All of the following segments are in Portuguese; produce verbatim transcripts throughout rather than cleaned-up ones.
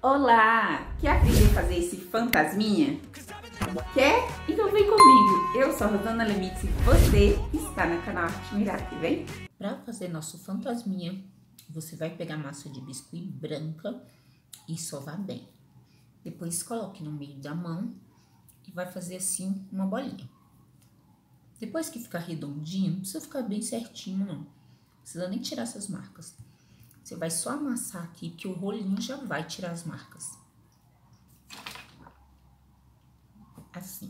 Olá! Quer aprender a fazer esse fantasminha? Quer? Então vem comigo! Eu sou a Rosana Lemitz e você está no canal Arte Miracle, vem? Para fazer nosso fantasminha, você vai pegar massa de biscuit branca e sovar bem. Depois coloque no meio da mão e vai fazer assim uma bolinha. Depois que ficar redondinho, não precisa ficar bem certinho não. Não precisa nem tirar essas marcas. Você vai só amassar aqui, que o rolinho já vai tirar as marcas. Assim.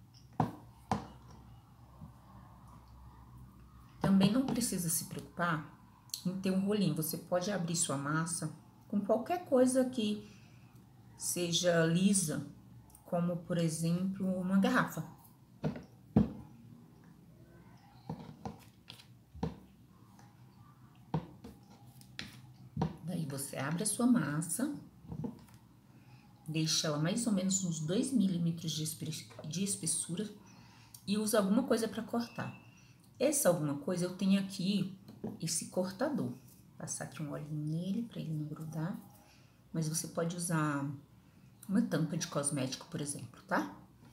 Também não precisa se preocupar em ter um rolinho. Você pode abrir sua massa com qualquer coisa que seja lisa, como, por exemplo, uma garrafa. Daí você abre a sua massa, deixa ela mais ou menos uns dois milímetros de espessura e usa alguma coisa para cortar. Essa alguma coisa eu tenho aqui esse cortador. Vou passar aqui um olhinho nele para ele não grudar, mas você pode usar uma tampa de cosmético, por exemplo, tá?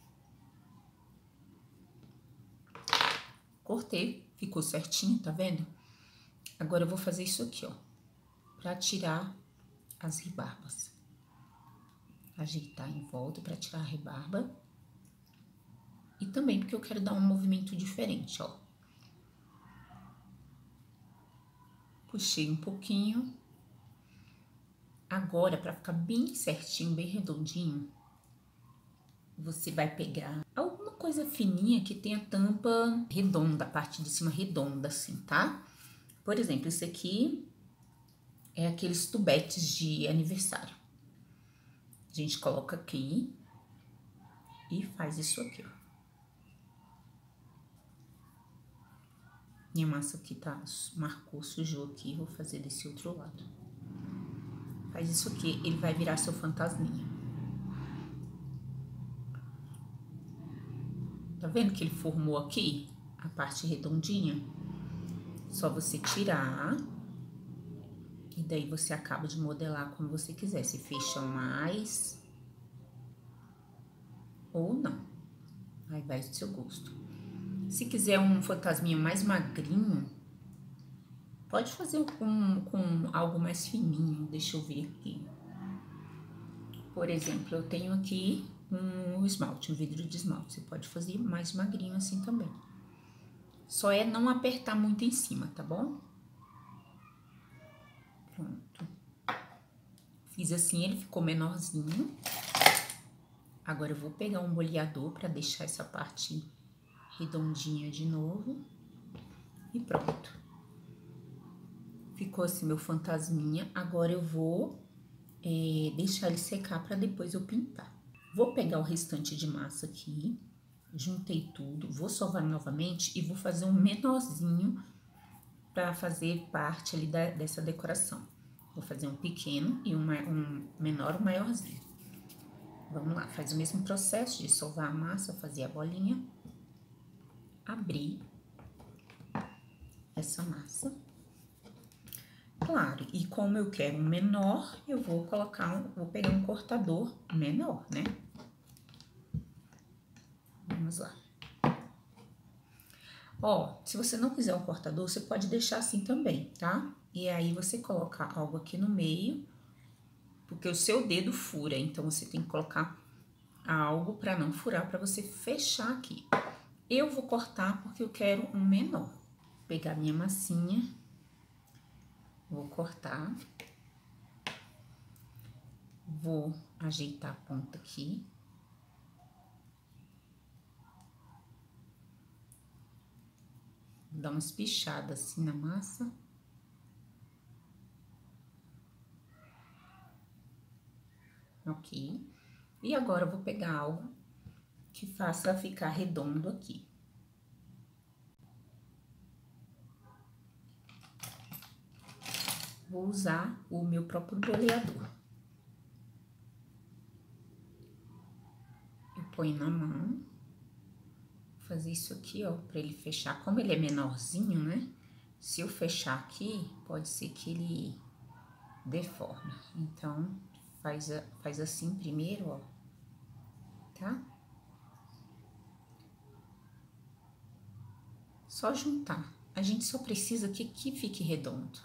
Cortei, ficou certinho, tá vendo? Agora eu vou fazer isso aqui, ó, pra tirar as rebarbas. Ajeitar em volta pra tirar a rebarba. E também porque eu quero dar um movimento diferente, ó. Puxei um pouquinho. Agora, pra ficar bem certinho, bem redondinho, você vai pegar alguma coisa fininha que tenha tampa redonda, a parte de cima redonda, assim, tá? Por exemplo, esse aqui é aqueles tubetes de aniversário. A gente coloca aqui e faz isso aqui, ó. Minha massa aqui tá, marcou, sujou aqui, vou fazer desse outro lado. Faz isso aqui, ele vai virar seu fantasminha. Tá vendo que ele formou aqui a parte redondinha? Só você tirar. E daí você acaba de modelar como você quiser. Se fecha mais ou não. Aí vai do seu gosto. Se quiser um fantasminha mais magrinho, pode fazer com, com algo mais fininho. Deixa eu ver aqui. Por exemplo, eu tenho aqui um esmalte, um vidro de esmalte. Você pode fazer mais magrinho assim também. Só é não apertar muito em cima, tá bom? Pronto. Fiz assim, ele ficou menorzinho. Agora eu vou pegar um boleador para deixar essa parte redondinha de novo. E pronto. Ficou assim meu fantasminha. Agora eu vou é, deixar ele secar para depois eu pintar. Vou pegar o restante de massa aqui. Juntei tudo. Vou sovar novamente e vou fazer um menorzinho para fazer parte ali da, dessa decoração. Vou fazer um pequeno e um, um menor, um maiorzinho. Vamos lá, faz o mesmo processo de sovar a massa, fazer a bolinha. Abrir essa massa. Claro, e como eu quero um menor, eu vou colocar, um, vou pegar um cortador menor, né? Vamos lá. Ó, se você não quiser um cortador, você pode deixar assim também, tá? E aí você coloca algo aqui no meio, porque o seu dedo fura, então você tem que colocar algo para não furar, para você fechar aqui. Eu vou cortar porque eu quero um menor. Vou pegar minha massinha, vou cortar, vou ajeitar a ponta aqui. Dar uma espichada assim na massa. Ok. E agora eu vou pegar algo que faça ficar redondo aqui. Vou usar o meu próprio boleador. Eu ponho na mão. Vou fazer isso aqui, ó, pra ele fechar. Como ele é menorzinho, né? Se eu fechar aqui, pode ser que ele deforme. Então, faz, a, faz assim primeiro, ó, tá? Só juntar. A gente só precisa que aqui fique redondo.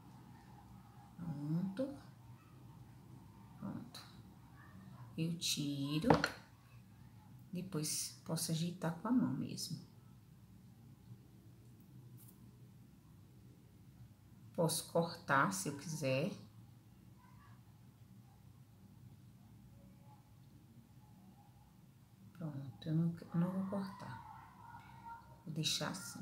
Pronto. Pronto. Eu tiro. Depois posso ajeitar com a mão mesmo. Posso cortar se eu quiser. Pronto, eu não, eu não vou cortar. Vou deixar assim.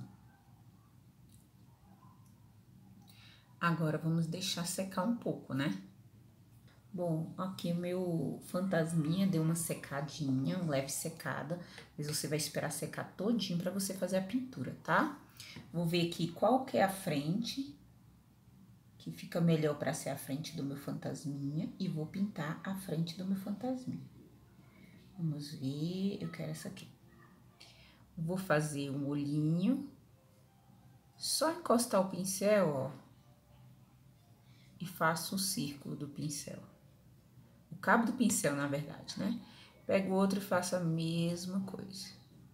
Agora, vamos deixar secar um pouco, né? Bom, aqui o meu fantasminha deu uma secadinha, uma leve secada. Mas você vai esperar secar todinho pra você fazer a pintura, tá? Vou ver aqui qual que é a frente, que fica melhor pra ser a frente do meu fantasminha. E vou pintar a frente do meu fantasminha. Vamos ver, eu quero essa aqui. Vou fazer um olhinho. Só encostar o pincel, ó. E faço um círculo do pincel. O cabo do pincel, na verdade, né? Pego o outro e faço a mesma coisa.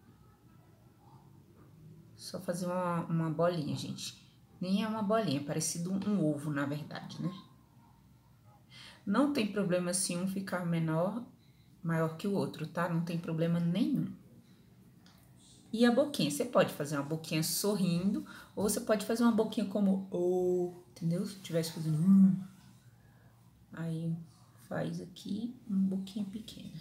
Só fazer uma, uma bolinha, gente. Nem é uma bolinha, é parecido um, um ovo, na verdade, né? Não tem problema se um ficar menor, maior que o outro, tá? Não tem problema nenhum. E a boquinha, você pode fazer uma boquinha sorrindo, ou você pode fazer uma boquinha como o, entendeu? Se tivesse fazendo um, aí faz aqui uma boquinha pequena.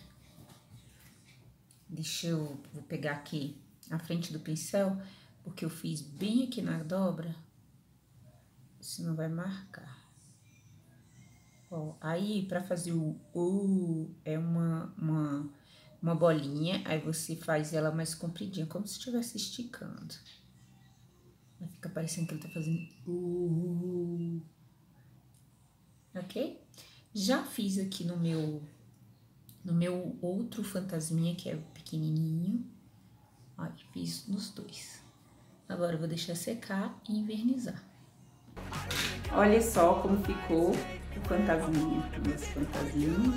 Deixa eu, vou pegar aqui a frente do pincel, porque eu fiz bem aqui na dobra, senão vai marcar. Ó, aí, pra fazer o o, é uma, uma, uma bolinha, aí você faz ela mais compridinha, como se estivesse esticando. Vai ficar parecendo que ele tá fazendo uh, ok? Já fiz aqui no meu, no meu outro fantasminha, que é o pequenininho. Ó, fiz nos dois. Agora eu vou deixar secar e envernizar. Olha só como ficou o fantasminha, o nosso fantasminha.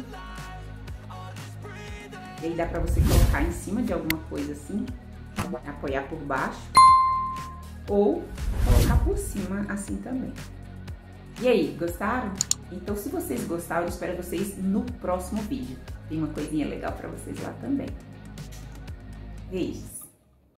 E aí dá pra você colocar em cima de alguma coisa assim, apoiar por baixo, ou colocar por cima assim também. E aí, gostaram? Então, se vocês gostaram, eu espero vocês no próximo vídeo. Tem uma coisinha legal pra vocês lá também. Beijos!